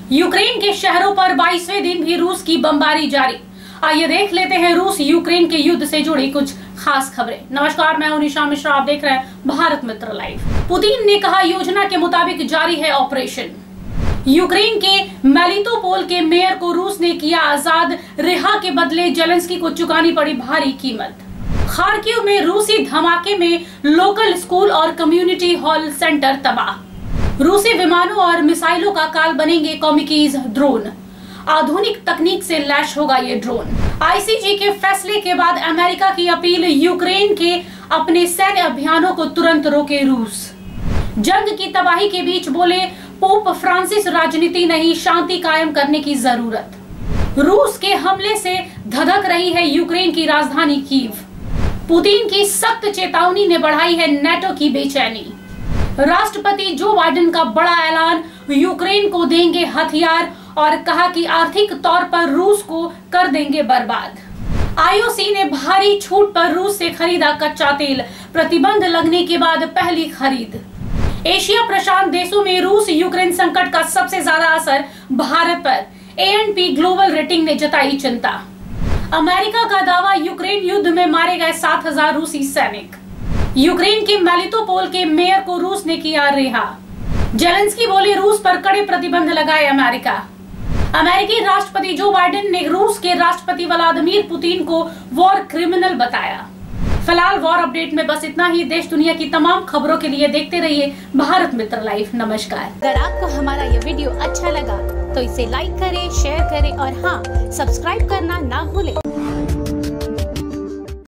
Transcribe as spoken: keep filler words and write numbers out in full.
Ukraine के शहरों पर बाईसवें दिन भी रूस की बमबारी जारी। आइए देख लेते हैं रूस यूक्रेन के युद्ध से जुड़ी कुछ खास खबरें। नमस्कार, मैं हूं निशा मिश्रा, आप देख रहे हैं भारत मित्र लाइव। पुतिन ने कहा, योजना के मुताबिक जारी है ऑपरेशन। यूक्रेन के मेलिटोपोल के मेयर को रूस ने किया आजाद, रिहा के बदले जेलेंस्की को चुकानी पड़ी भारी कीमत। खार्किव में रूसी धमाके में लोकल स्कूल और कम्युनिटी हॉल सेंटर तबाह। रूसी विमानों और मिसाइलों का काल बनेंगे कॉमिकीज ड्रोन। आधुनिक तकनीक से लैस होगा ये ड्रोन। आईसीजे के फैसले के बाद अमेरिका की अपील, यूक्रेन के अपने सैन्य अभियानों को तुरंत रोके रूस। जंग की तबाही के बीच बोले पोप फ्रांसिस, राजनीति नहीं, शांति कायम करने की जरूरत। रूस के हमले से धधक रही है यूक्रेन की राजधानी कीव। पुतिन की सख्त चेतावनी ने बढ़ाई है नेटो की बेचैनी। राष्ट्रपति जो बाइडेन का बड़ा ऐलान, यूक्रेन को देंगे हथियार और कहा कि आर्थिक तौर पर रूस को कर देंगे बर्बाद। आईओसी ने भारी छूट पर रूस से खरीदा कच्चा तेल, प्रतिबंध लगने के बाद पहली खरीद। एशिया प्रशांत देशों में रूस यूक्रेन संकट का सबसे ज्यादा असर भारत पर, A and P global rating ने जताई चिंता। अमेरिका का दावा, यूक्रेन युद्ध में मारे गए सात हजार रूसी सैनिक। यूक्रेन के मेलिटोपोल के मेयर को रूस ने किया रिहा। जेलेंस्की बोले, रूस पर कड़े प्रतिबंध लगाए अमेरिका। अमेरिकी राष्ट्रपति जो बाइडेन ने रूस के राष्ट्रपति व्लादिमीर पुतिन को वॉर क्रिमिनल बताया। फिलहाल वॉर अपडेट में बस इतना ही। देश दुनिया की तमाम खबरों के लिए देखते रहिए भारत मित्र लाइव। नमस्कार। अगर आपको हमारा ये वीडियो अच्छा लगा तो इसे लाइक करें, शेयर करें और हाँ, सब्सक्राइब करना ना भूलें।